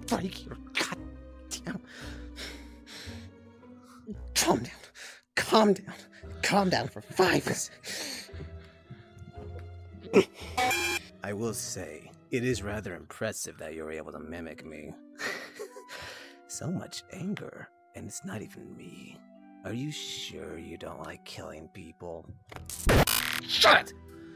break your goddamn... Calm down. Calm down. Calm down for 5 seconds. I will say, it is rather impressive that you're able to mimic me. So much anger, and it's not even me. Are you sure you don't like killing people? Shut it!